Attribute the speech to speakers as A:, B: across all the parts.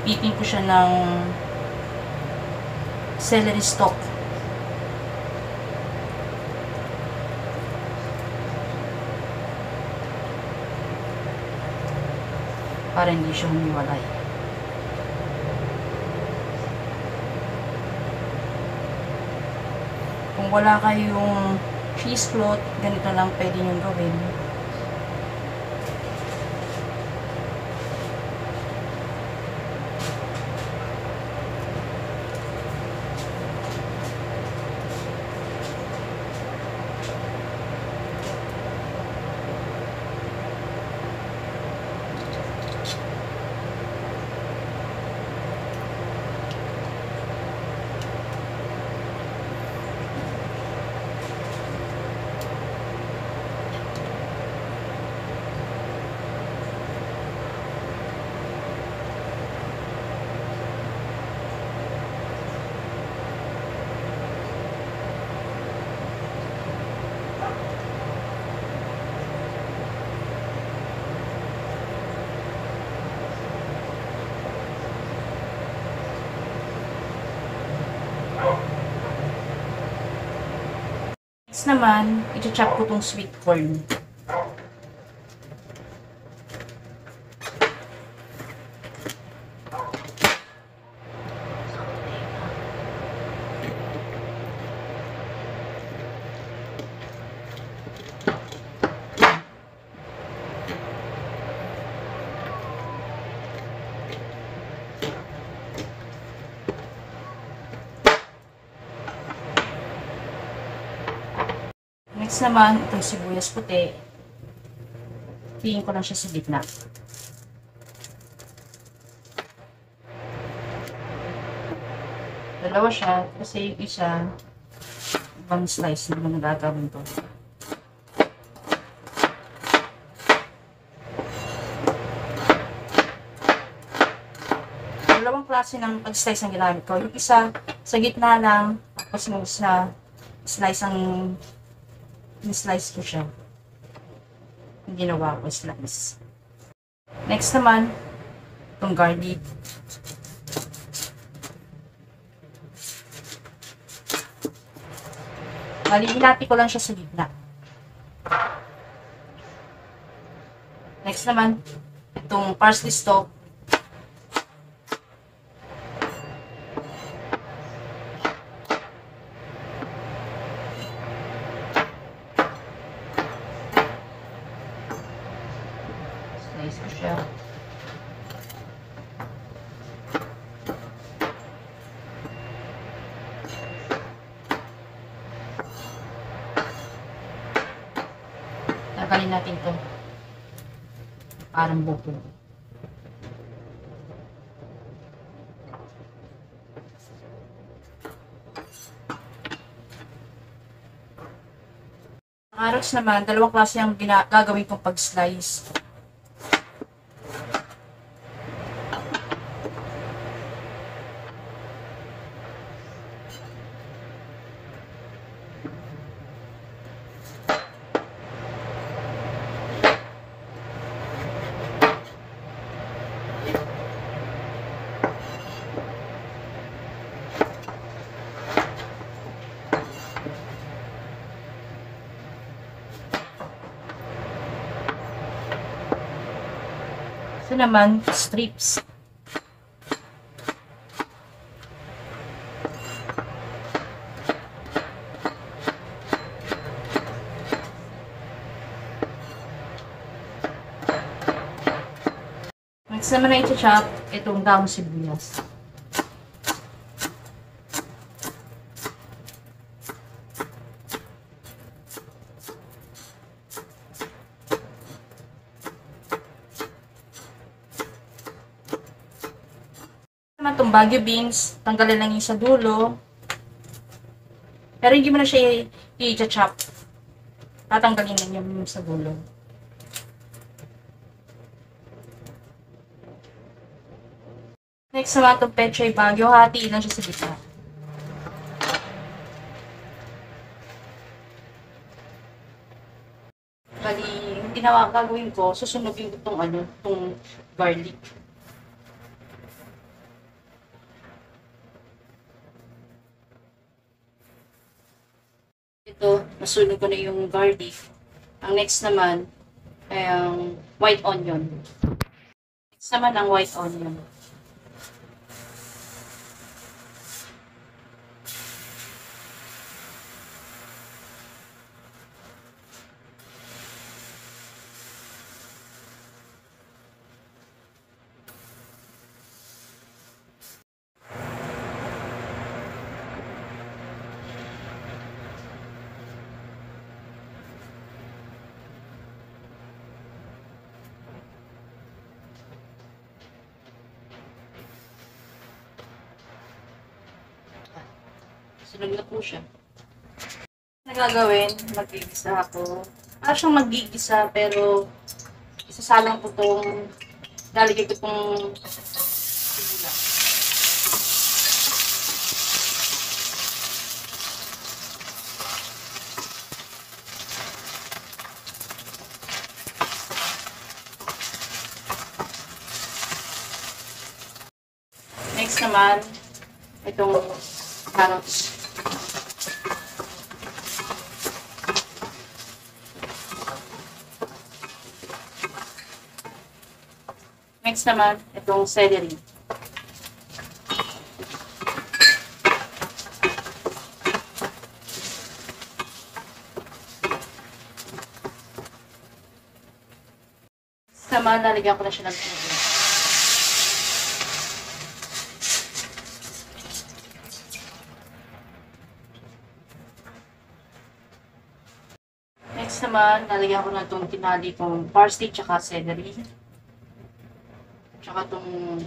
A: Higpitin ko siya ng celery stalk. Para hindi siya humiwalay. Kung wala kayong cheesecloth, ganito lang pwede nyo gawin. Next naman, i-chop ko tong sweet corn. Next naman, itong sibuyas puti. Tingin ko lang siya sa gitna. Dalawa siya, kasi yung isa, ibang slice na nagagawin ko. Dalawang klase ng pag-slice ang ginamit ko. Yung isa, sa gitna lang, tapos yung isa, slice ang slice ko siya. Yung ginawa ko, slice. Next naman, itong garlic. Hinati ko lang siya sa gitna. Next naman, itong parsley stalk. Slice ko siya. Tanggalin natin ito. Parang buko. Carrots naman, dalawang klase ang gagawin kong pag-slice. Ito naman, strips. Next naman na i-chop itong dahon sibuyas. Naman itong Baguio beans, tanggalin lang yung sa dulo. Pero hindi mo na siya i-chop. Tatanggalin lang yung sa dulo. Next naman itong PECHAY Baguio, hatiin lang siya sa gitna. Bali, yung gagawin ko, susunogin ko itong garlic. Nasunod ko na yung garlic. Ang next naman ay ang white onion. Next naman ang white onion. Sunog na po siya. Na gagawin, magigisa ako. Para siyang magigisa, pero isasalang ko itong lalagay ko itong sibuyas. Next naman, itong carrots. Next naman, itong celery. Next naman, lalagyan ko na siya ng tubig. Next naman, lalagyan ko na itong tinali kong parsley tsaka celery. Tsaka itong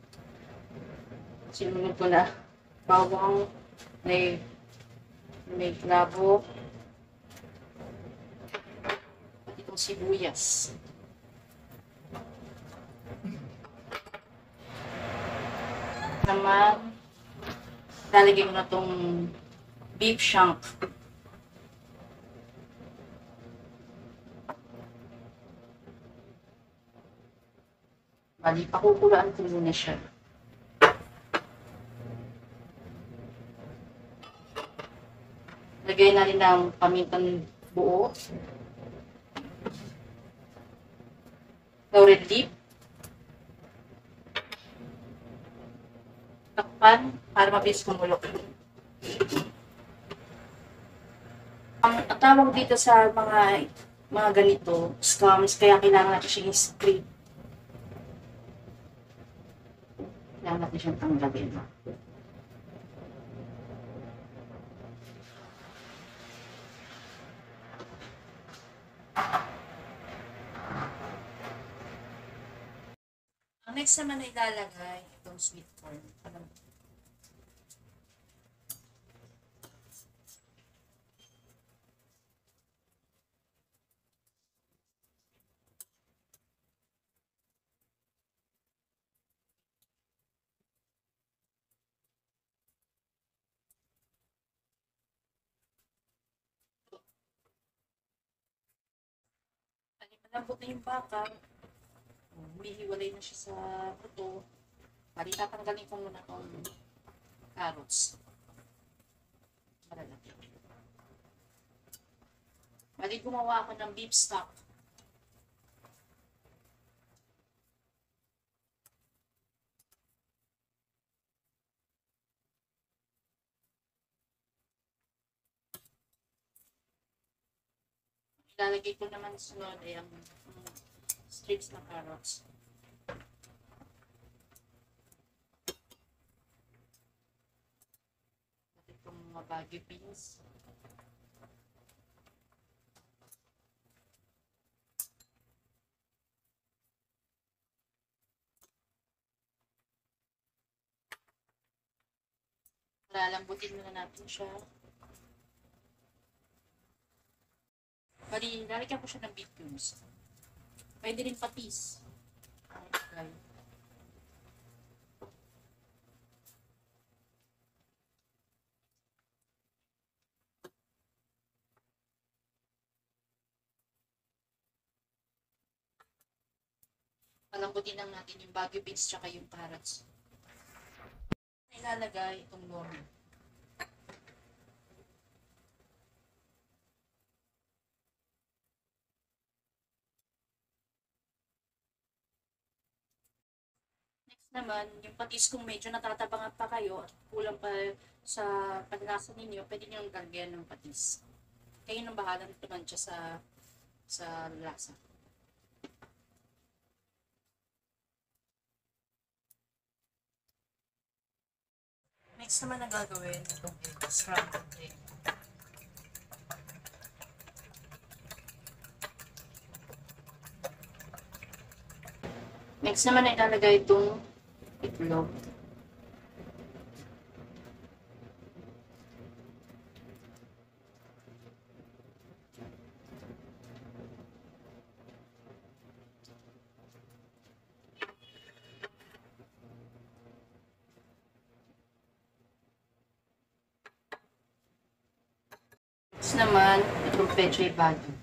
A: sinunod ko na bawang, may CLAVO, at itong sibuyas. Naman, lalagyan ko na itong beef shank. Bali, pakukulaan ko muna siya. Lagay na rin ng pamintang buo. Laurel leaf. Takpan para mabilis kumulok. Ang tawag dito sa mga ganito, scams, kaya kailangan natin siya i-scrape. Kailangan natin siyang tanggalin. Ang next naman na ilalagay itong sweet corn. Malambot na yung baka. Humihiwalay na siya sa buto. Bali, tatanggalin ko muna itong carrots. Malalaki. Bali, gumawa ako ng beef stock. Ilalagay ko naman sunod ay ang strips na carrots. At itong mga baguio beans. Lalambutin muna natin siya. Bali, lalagyan ko siya ng beef cubes. Pwede rin patis. Okay. Palambutin lang natin yung baguio beans tsaka yung carrots. Ilalagay itong LOMI. Naman, yung patis kung medyo natatabangan pa kayo at kulang pa sa panlasa ninyo, pwede nyo lagyan ng patis. Kayo nang bahala naman siya sa lasa. Next naman na gagawin itong egg, scrambled egg. Next naman ay ilalagay itong itlog. Next naman, itong pechay baguio.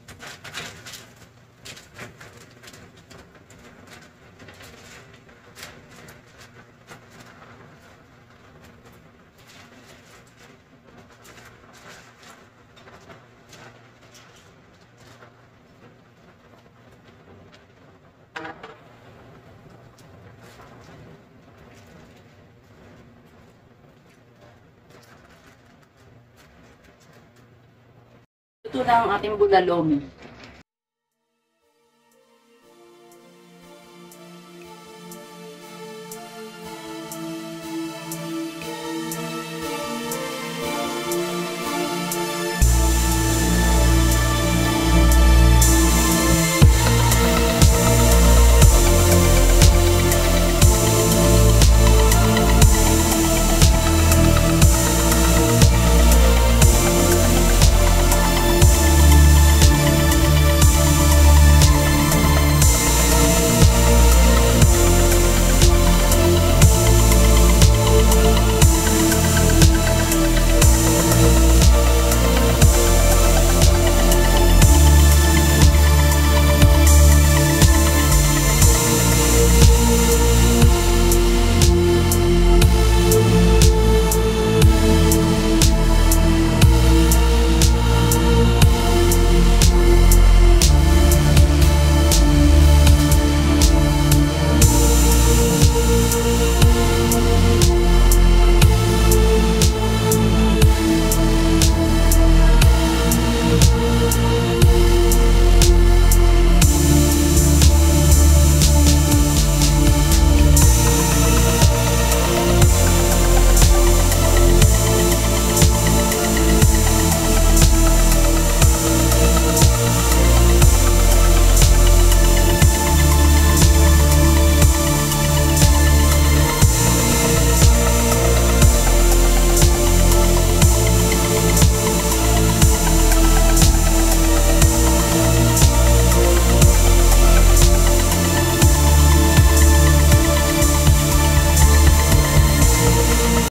A: Ito na ang ating bulalomi.